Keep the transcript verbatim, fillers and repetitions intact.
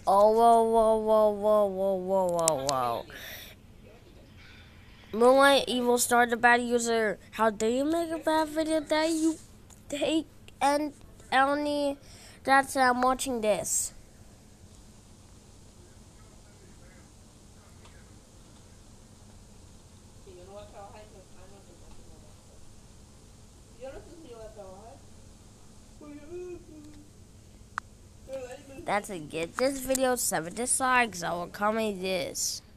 Oh, whoa, whoa, whoa, whoa, whoa, whoa, whoa, whoa. Moonlight Evil Star, the bad user. How dare you make a bad video that you take and only that's I'm watching this. That's a get this video seven dislikes. I will comment this.